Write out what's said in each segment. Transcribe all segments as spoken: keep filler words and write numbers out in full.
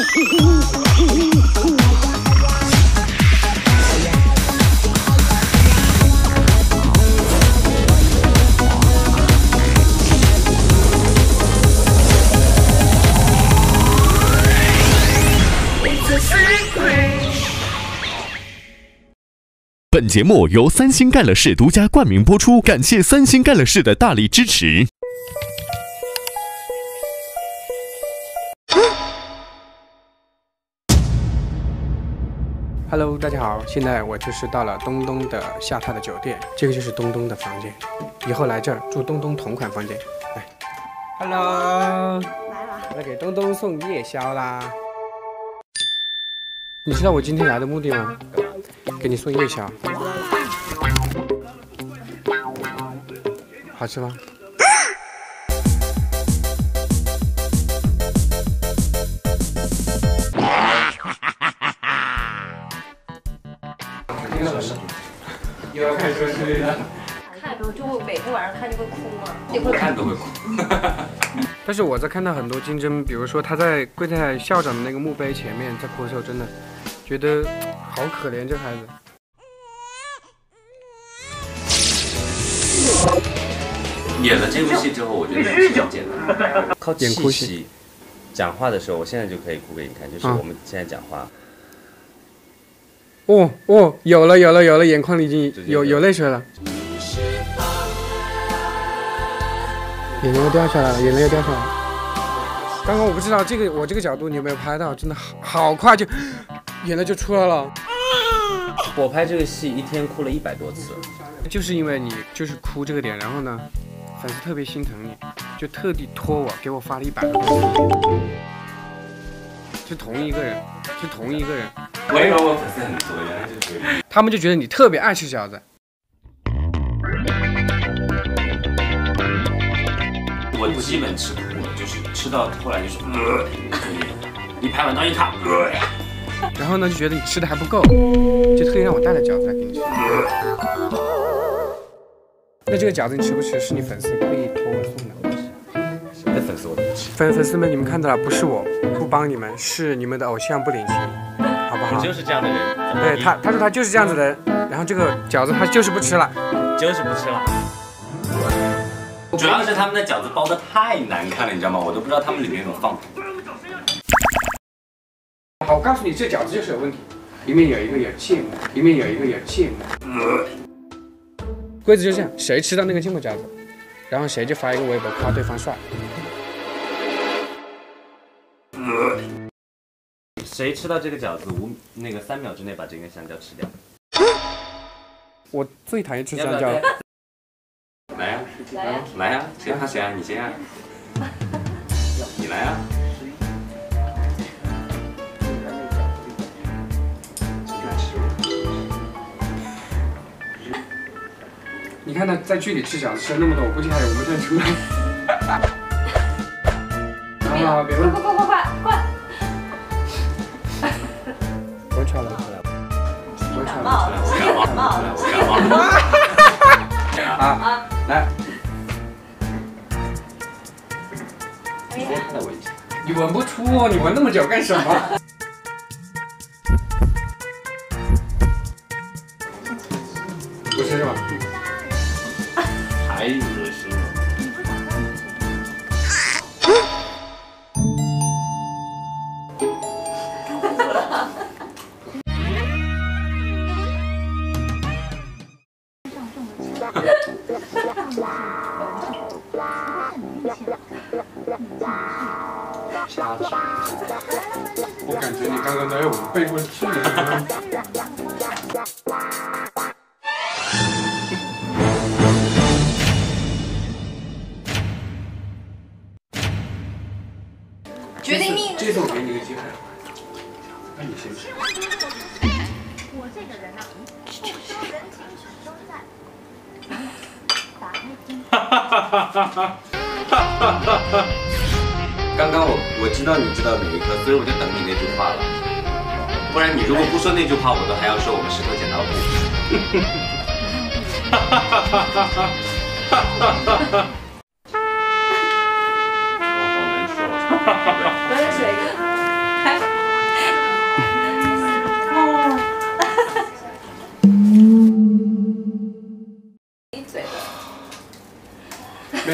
本节目由三星盖乐士独家冠名播出，感谢三星盖乐士的大力支持。 Hello， 大家好，现在我就是到了东东的下榻的酒店，这个就是东东的房间，以后来这儿住东东同款房间。来 ，Hello， 来了，来给东东送夜宵啦。你知道我今天来的目的吗？给你送夜宵，好吃吗？又要看歌之类的。 看着就会每天晚上看就会哭嘛，也会看都会哭。 但是我在看到很多竞争，比如说他在跪在校长的那个墓碑前面在哭的时候，真的觉得好可怜这孩子。 演了这部戏之后，我觉得是很简单，靠演哭气息。讲话的时候，我现在就可以哭给你看，就是我们现在讲话。 哦哦，有了有了有了，眼眶里已经有有泪水了，眼泪又掉下来了，眼泪又掉下来了。刚刚我不知道这个我这个角度你有没有拍到，真的好好快就眼泪就出来了。 我拍这个戏一天哭了一百多次， 就是因为你就是哭这个点，然后呢，粉丝特别心疼你，就特地托我给我发了一百个粉丝，就同一个人，就同一个人。 我以为我粉丝很多，原来就是他们就觉得你特别爱吃饺子。 我基本吃哭了，就是吃到后来就是，呃、一拍完当一看，呃、 然后呢就觉得你吃的还不够，就特意让我带了饺子来给你吃。那这个饺子你吃不吃？是你粉丝故意托我送的。 谁的粉丝我都不吃。 粉粉丝们，你们看到了，不是我不帮你们，是你们的偶像不领情。好不好？ 我就是这样的人。 对他，他说他就是这样子的人，然后这个饺子他就是不吃了， 就是不吃了。主要是他们的饺子包的太难看了，你知道吗？我都不知道他们里面有放。 好，我告诉你，这饺子就是有问题，里面有一个有芥末，里面有一个有芥末。规则就这样，谁吃到那个芥末饺子，然后谁就发一个微博夸对方帅。 谁吃到这个饺子，无那个三秒之内把这根香蕉吃掉。 我最讨厌吃香蕉。 来呀，来呀，来呀，谁怕谁啊？你先啊。你来啊。 你看他在剧里吃饺子吃了那么多，我估计还有无限出来。啊！别问。 快快快快快！ 我吵了，我感冒了， 我感冒了，我感冒了。 啊啊！来，你闻不出哦，你闻那么久干什么？不是是吧？ 太恶心了。 我感觉你刚刚在我背后刺呢。 决定命。 这次我给你一个机会，那你先吃。 我这个人啊，说人情始终在。打开金。哈哈哈哈哈哈！刚刚我我知道你知道哪一颗，所以我就等你那句话了。不然你如果不说那句话，我都还要说我们石头剪刀布。哈哈哈哈哈哈！哈哈哈哈！我好难受。 喝水。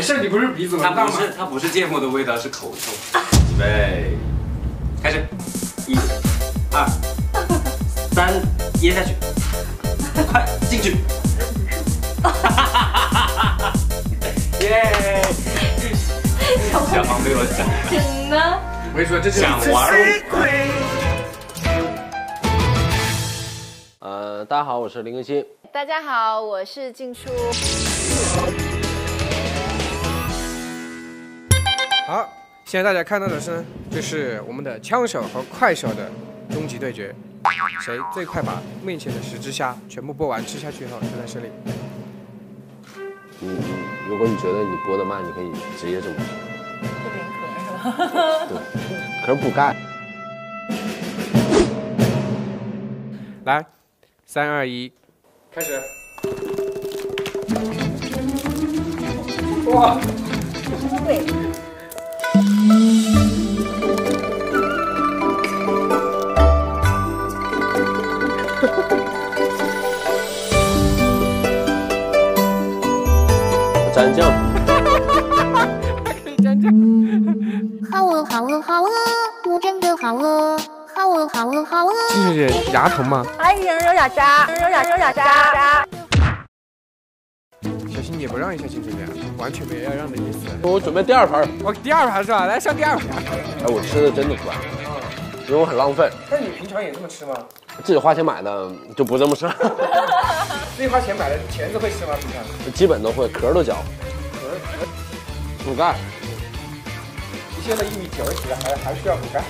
事，你不是鼻子闻它到吗？ 不是，它不是芥末的味道，是口臭。预备，开始，一、二、三，噎下去，快进去。耶！小黄被我整了。 整呢？ 我跟你说，这是想玩。 呃，大家好，我是林更新。 大家好，我是静初。 好，现在大家看到的是呢，就是我们的枪手和快手的终极对决，谁最快把面前的十只虾全部剥完吃下去后，就算胜利。 嗯，如果你觉得你剥得慢，你可以直接这么吃。 这边壳是吧？ 对，壳不盖。 来，三二一，开始。哇！ 对。 蘸酱。 可以蘸酱。 好饿，好饿，好饿，我真的好饿，好饿，好饿，好饿。 静秋姐牙疼吗？ 哎，有人有牙渣，有人有牙，有牙渣。 小心你也不让一下静秋姐，完全没有要让的意思。 我准备第二盘。 我第二盘是吧？来上第二盘。 哎，我吃的真的快，因为我很浪费。 但你平常也这么吃吗？ 自己花钱买的就不这么吃。 自己花钱买的钳子会吃吗？平常？ 基本都会，壳都嚼。补钙。 你现在一米九几了，还还需要补钙？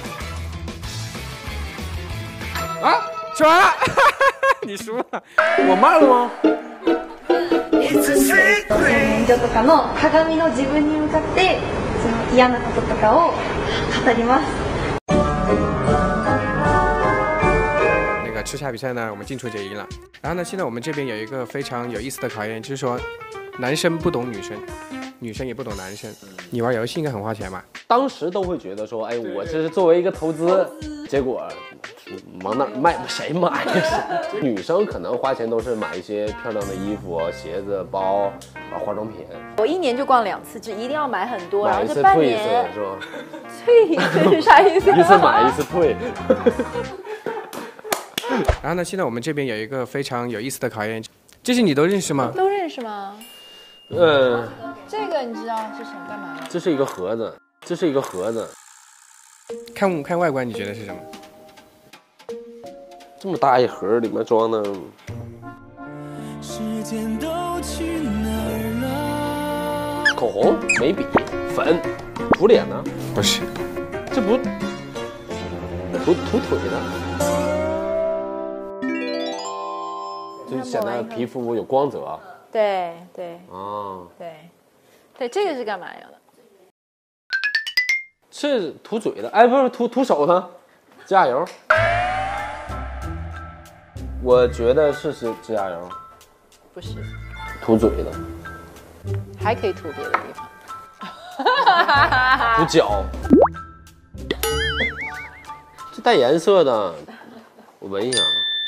啊，吃完了，你输了。 我慢了吗？ 免許とかの鏡の自分に向かってその嫌なこととかを語ります。 那个吃虾比赛呢，我们静初姐赢了。然后呢，现在我们这边有一个非常有意思的考验，就是说，男生不懂女生，女生也不懂男生。你玩游戏应该很花钱吧？ 当时都会觉得说，哎，我这是作为一个投资，结果往那儿卖，谁买呀？女生可能花钱都是买一些漂亮的衣服、鞋子、包啊、化妆品。 我一年就逛两次，就一定要买很多，然买一次后这半退一次年是吧？ 退一次是啥意思？ 一次买一次退。 然后呢，现在我们这边有一个非常有意思的考验，这些你都认识吗？ 都认识吗？ 嗯， 这个你知道是什么干嘛的？ 这是一个盒子，这是一个盒子。 看看外观，你觉得是什么？ 这么大一盒，里面装的。口红、眉笔、粉、涂脸呢？ 不是， 这不涂涂腿的。就显得皮肤有光泽。 对对哦， 对对，这个是干嘛用的？ 是涂嘴的，哎，不是涂涂手的，指甲油。我觉得是指指甲油， 不是， 涂嘴的， 还可以涂别的地方。 涂脚。这带颜色的，我闻一下啊。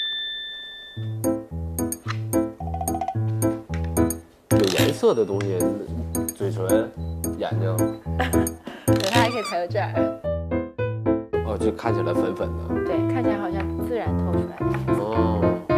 有颜色的东西，嘴唇、眼睛。 对，它还可以抬到这儿。 哦，就看起来粉粉的。 对，看起来好像自然透出来的。 哦。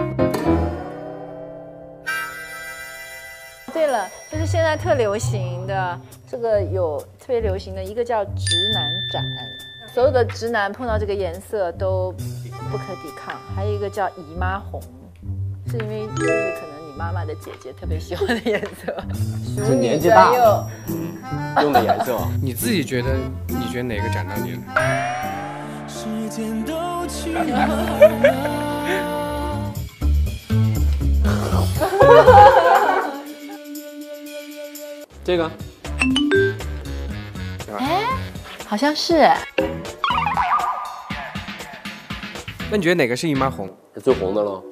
对了，就是现在特流行的这个有特别流行的一个叫直男斩，所有的直男碰到这个颜色都不可抵抗。还有一个叫姨妈红，是因为就是可能你妈妈的姐姐特别喜欢的颜色， 就年纪大了用的颜色。 你自己觉得，你觉得哪个斩到你了？时间都去哪这个， 哎，好像是哎。 那你觉得哪个是姨妈红？ 最红的了。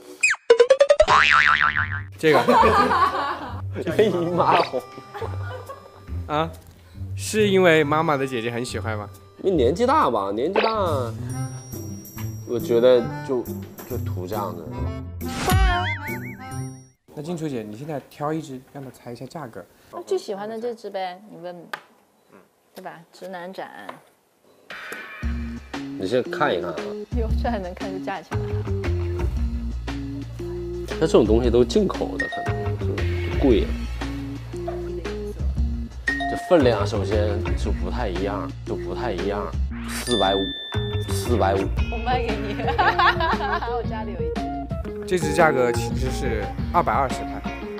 这个。 姨妈红。 啊，是因为妈妈的姐姐很喜欢吗？ 因为年纪大吧，年纪大，我觉得就就涂这样的。 那静初姐，你现在挑一支，让她猜一下价格。 口红最喜欢的这支呗，你问，对吧？直男斩， 你先看一看啊。 哟，这还能看出价钱来。 它这种东西都进口的，可能就贵。这分量首先就不太一样，就不太一样。四百五，四百五。 我卖给你，我家里有一支。 这支价格其实是二百二十块。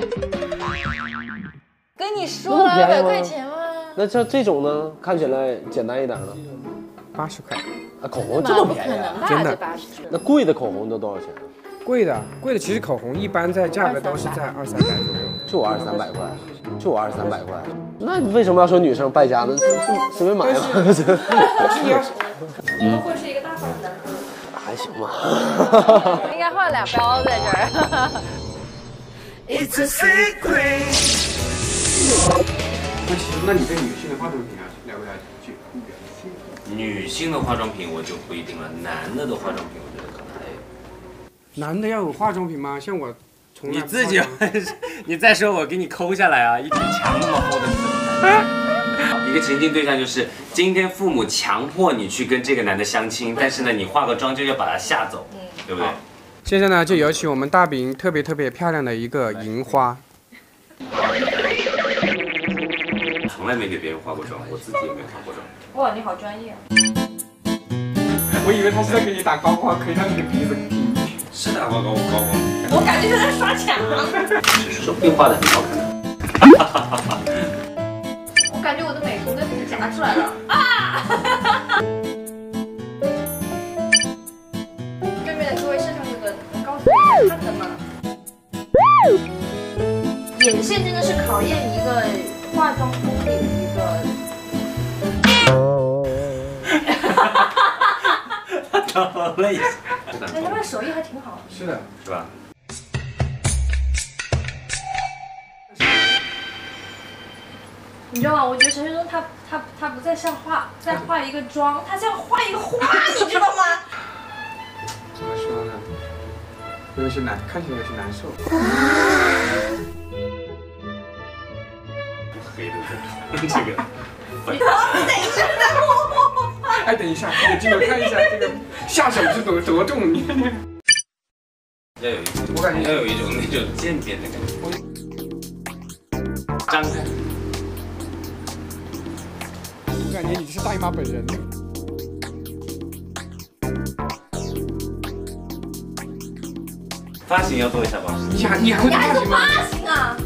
跟你说了二百块钱吗？ 那像这种呢，看起来简单一点的， 八十块。 啊，口红这么便宜？ 真的？ 那贵的口红都多少钱？ 贵的，贵的，其实口红一般在价格都是在二三百左右。 就我二三百块，就我二三百块。那你为什么要说女生败家呢？随便买嘛。 你们会是一个大号的男朋友？ 还行吧。 应该换俩包在这儿。 It's a secret。那其实，那你对女性的化妆品啊了不了解？ 女性的化妆品我就不一定了，男的的化妆品我觉得可能还。 男的要有化妆品吗？像我从来你自己，你再说我给你抠下来啊，一堵墙那么厚的字。一个情境对象就是今天父母强迫你去跟这个男的相亲，但是呢你化个妆就要把他吓走，对不对？ 现在呢就有请我们大饼特别特别漂亮的一个银花。 从来没给别人化过妆，我自己也没化过妆。 哇，你好专业啊！ 我以为他是在给你打高光，可以让你的鼻子平。 是打高高高光。 我感觉他在刷墙。 说不定画的很好看。 我感觉我的美图跟你夹出来了啊！对面的各位摄像哥哥，告诉我一下看的吗？眼线真的是考验一个化妆功力的一个。 他抖了一下。 哎，他们手艺还挺好。 是的， 是吧？ 你知道吗？我觉得陈学冬他他他不再像画在画一个妆，他像画一个花，你知道吗？ 怎么说呢？有些难，看起来有些难受。 黑的这个。 哎，等一下，给镜头看一下这个下手是多多重，你看。 要有一种， 我感觉要有一种那种渐变的感觉。张开。 我感觉你是大姨妈本人。 发型要做一下吧。 你还你还会做发型吗？ 发型啊！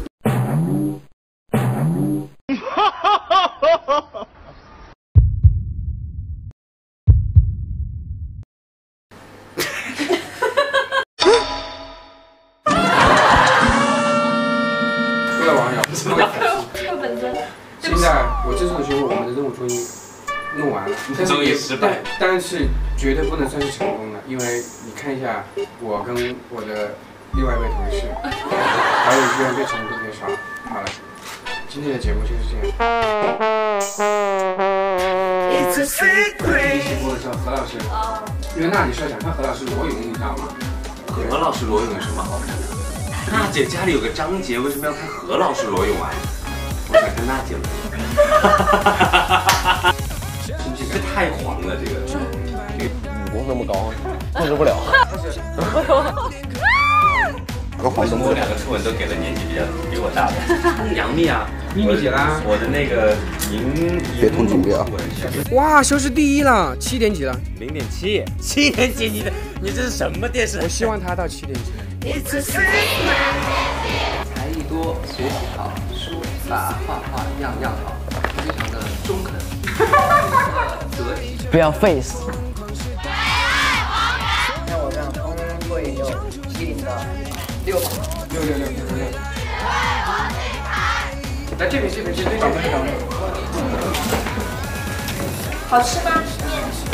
各位网友，各位粉丝， 本尊。 现在我这次觉得我们的任务终于弄完了，但是也失败， 但但是绝对不能算是成功的，因为你看一下我跟我的另外一位同事，还有居然被成功给刷。好了，今天的节目就是这样。It's a secret。直播的时候，何老师，因为那里说想看何老师裸泳，你知道吗？ 何老师裸泳有什么好看的？娜姐家里有个张杰，为什么要看何老师裸泳啊？我想看娜姐裸泳。这太黄了，这个这个武功那么高，控制不了。 为什么我两个初吻都给了年纪比较比我大的？杨幂啊， 秘密姐啦， 我的那个银别痛经标。 哇，收视第一了，七点几了？ 零点七，七点几？你的你这是什么电视？ 我希望他到七点几。 才艺多，学习好，书法画画样样好，非常的中肯，得体。 不要 face。 像我这样通过也有机灵的六把， 六六六六六。来这边这边这边这边这边。 好吃吗？面。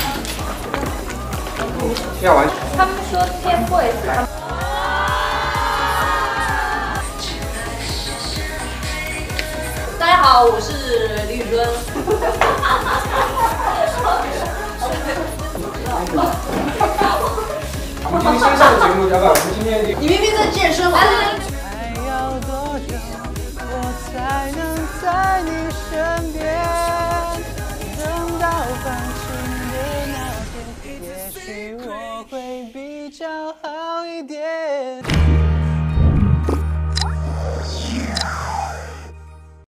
要完。 他们说偏 boys。大家好，我是李宇春。 我们今天线上的节目，要不要？我们今天你明明在健身房。 要好一点。